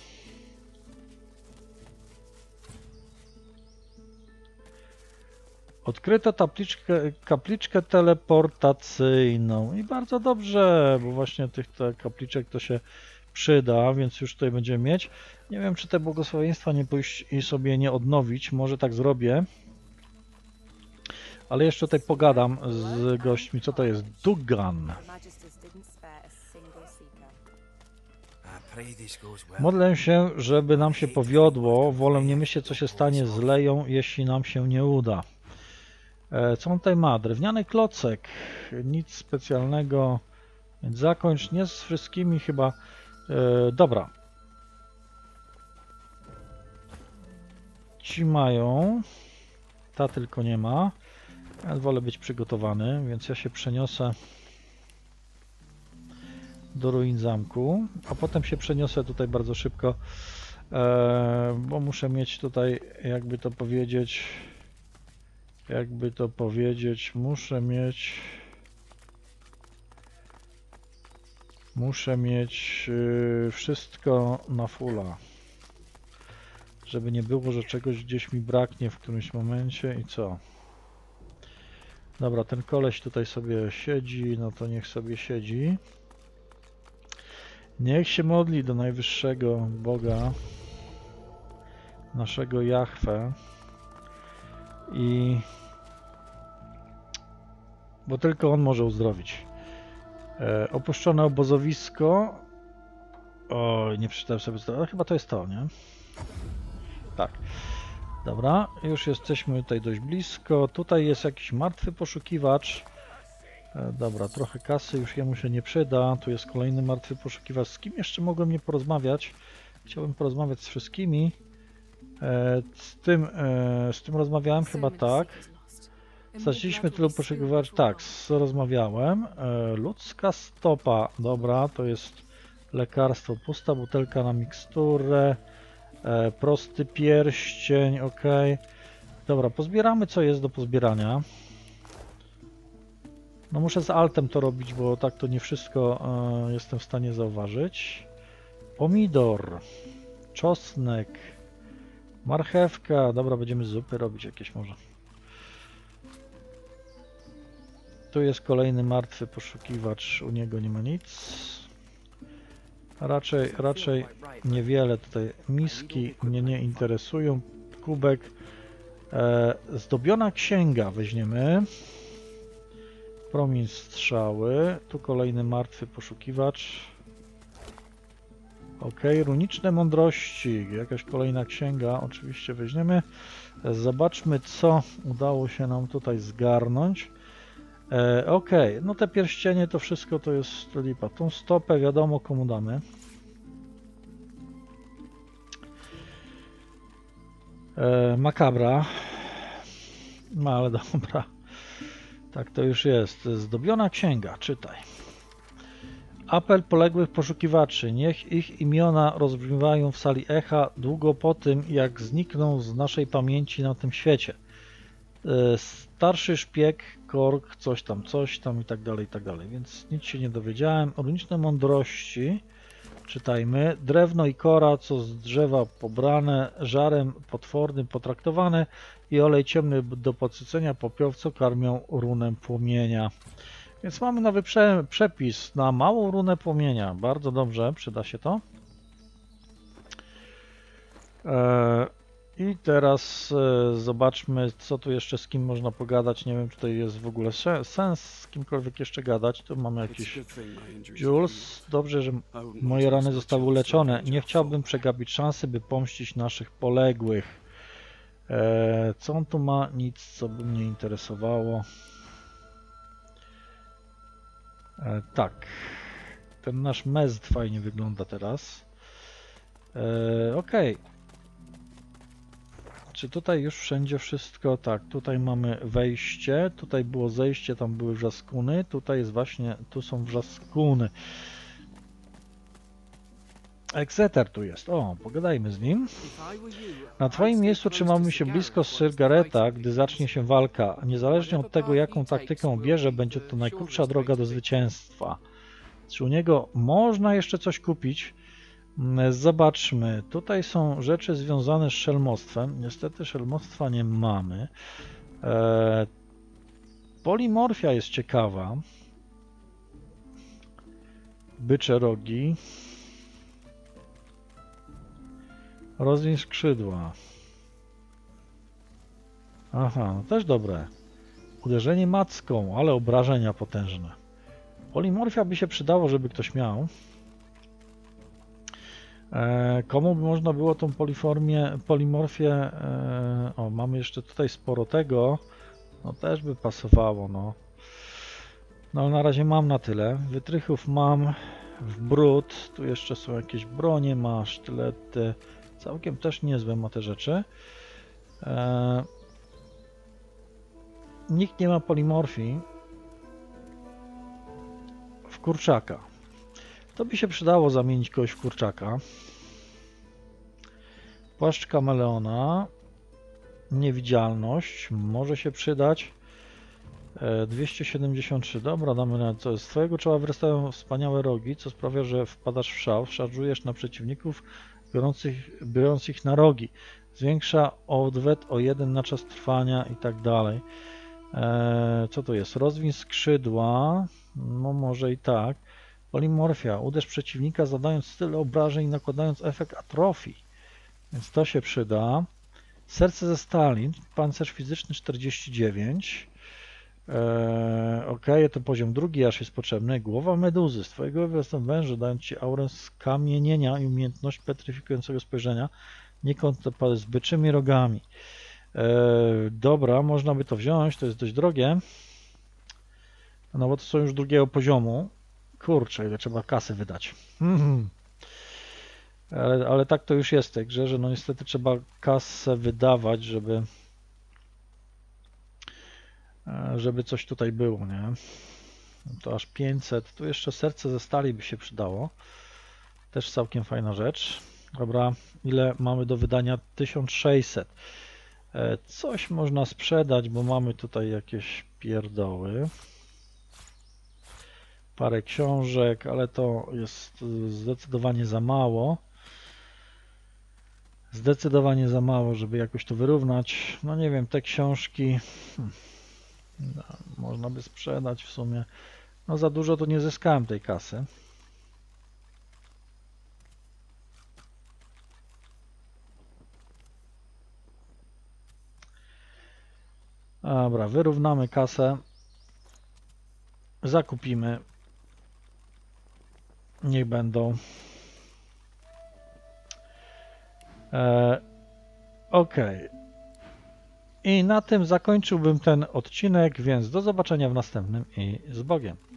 Odkryto kapliczkę teleportacyjną i bardzo dobrze, bo właśnie tych kapliczek to się przyda, więc już tutaj będziemy mieć. Nie wiem, czy te błogosławieństwa nie pójść i sobie nie odnowić, może tak zrobię. Ale jeszcze tutaj pogadam z gośćmi, co to jest Dugan. Modlę się, żeby nam się powiodło, wolę nie myśleć, co się stanie z Leją, jeśli nam się nie uda. Co on tutaj ma? Drewniany klocek, nic specjalnego, więc zakończ, nie z wszystkimi chyba. Dobra. Ci mają, ta tylko nie ma. Ja wolę być przygotowany, więc ja się przeniosę do ruin zamku, a potem się przeniosę tutaj bardzo szybko, bo muszę mieć tutaj, jakby to powiedzieć, muszę mieć wszystko na fulla, żeby nie było, że czegoś gdzieś mi braknie w którymś momencie i co. Dobra, ten koleś tutaj sobie siedzi, no to niech sobie siedzi. Niech się modli do najwyższego Boga, naszego Jahwe, bo tylko On może uzdrowić. Opuszczone obozowisko. Oj, nie przeczytałem sobie, ale chyba to jest to, nie? Tak. Dobra, już jesteśmy tutaj dość blisko. Tutaj jest jakiś martwy poszukiwacz. Dobra, trochę kasy już jemu się nie przyda. Tu jest kolejny martwy poszukiwacz. Z kim jeszcze mogłem nie porozmawiać? Chciałbym porozmawiać z wszystkimi. Z tym rozmawiałem chyba tak. Straciliśmy tylu poszukiwaczy. Tak, rozmawiałem. Ludzka stopa. Dobra, to jest lekarstwo. Pusta butelka na miksturę. Prosty pierścień, ok. Dobra, pozbieramy co jest do pozbierania. No muszę z altem to robić, bo tak to nie wszystko jestem w stanie zauważyć. Pomidor, czosnek, Marchewka, dobra, będziemy zupy robić jakieś może. Tu jest kolejny martwy poszukiwacz, u niego nie ma nic. Raczej niewiele tutaj. Miski mnie nie interesują. Kubek. Zdobiona księga weźmiemy. Promień strzały. Tu kolejny martwy poszukiwacz. Ok, runiczne mądrości. Jakaś kolejna księga. Oczywiście weźmiemy. Zobaczmy, co udało się nam tutaj zgarnąć. Ok, no te pierścienie to wszystko to jest lipa. Tą stopę wiadomo komu damy. Makabra. No ale dobra. Tak to już jest. Zdobiona księga, czytaj. Apel poległych poszukiwaczy. Niech ich imiona rozbrzmiewają w sali echa długo po tym, jak znikną z naszej pamięci na tym świecie. Starszy szpieg, kork, coś tam i tak dalej, więc nic się nie dowiedziałem. Runiczne mądrości, czytajmy. Drewno i kora, co z drzewa pobrane, żarem potwornym potraktowane i olej ciemny do podsycenia popiołów, karmią runę płomienia. Więc mamy nowy przepis na małą runę płomienia. Bardzo dobrze, przyda się to. I teraz zobaczmy, co tu jeszcze z kim można pogadać. Nie wiem, czy tutaj jest w ogóle sens z kimkolwiek jeszcze gadać. Tu mamy jakiś Jules. Dobrze, że moje rany zostały uleczone. Nie chciałbym przegapić szansy, by pomścić naszych poległych. Co on tu ma? Nic, co by mnie interesowało. Tak. Ten nasz mezd fajnie wygląda teraz. Ok. Czy tutaj już wszędzie wszystko? Tak, tutaj mamy wejście, tutaj było zejście, tam były wrzaskuny, tutaj jest właśnie, tu są wrzaskuny. Exeter tu jest, o, pogadajmy z nim. Na twoim miejscu trzymałbym się blisko Sir Garreta, gdy zacznie się walka. Niezależnie od tego, jaką taktykę bierze, będzie to najkrótsza droga do zwycięstwa. Czy u niego można jeszcze coś kupić? Zobaczmy, tutaj są rzeczy związane z szelmostwem. Niestety szelmostwa nie mamy. Polimorfia jest ciekawa. Bycze rogi. Rozwiń skrzydła. Aha, no też dobre. Uderzenie macką, ale obrażenia potężne. Polimorfia by się przydało, żeby ktoś miał. Komu by można było tą polimorfię, o, mamy jeszcze tutaj sporo tego, no też by pasowało, no. No ale na razie mam na tyle. Wytrychów mam w brud, tu jeszcze są jakieś bronie, ma sztylety, całkiem też niezłe ma te rzeczy. Nikt nie ma polimorfii w kurczaka. To by się przydało zamienić kogoś w kurczaka. Płaszcz kameleona. Niewidzialność. Może się przydać. 273. Dobra, damy na co. Z twojego czoła wyrastają wspaniałe rogi, co sprawia, że wpadasz w szał. Szarżujesz na przeciwników, biorąc ich na rogi. Zwiększa odwet o 1 na czas trwania i tak dalej. Co to jest? Rozwiń skrzydła. No może i tak. Polimorfia. Uderz przeciwnika zadając tyle obrażeń i nakładając efekt atrofii. Więc to się przyda. Serce ze stali. Pancerz fizyczny 49. Ok, to poziom drugi aż jest potrzebny. Głowa meduzy. Z twojego wyrostem węży, dając ci aurę skamienienia i umiejętność petryfikującego spojrzenia. Nie kontrapady z byczymi rogami. Dobra, można by to wziąć. To jest dość drogie. No bo to są już drugiego poziomu. Kurczę, ile trzeba kasy wydać. Ale tak to już jest w tej grze, że no niestety trzeba kasę wydawać, żeby coś tutaj było, nie? To aż 500. Tu jeszcze serce ze stali by się przydało. Też całkiem fajna rzecz. Dobra, ile mamy do wydania? 1600. Coś można sprzedać, bo mamy tutaj jakieś pierdoły. Parę książek, ale to jest zdecydowanie za mało. Zdecydowanie za mało, żeby jakoś to wyrównać. No nie wiem, te książki no, można by sprzedać w sumie. No za dużo to nie zyskałem tej kasy. Dobra, wyrównamy kasę. Zakupimy. Niech będą. Ok. I na tym zakończyłbym ten odcinek, więc do zobaczenia w następnym i z Bogiem.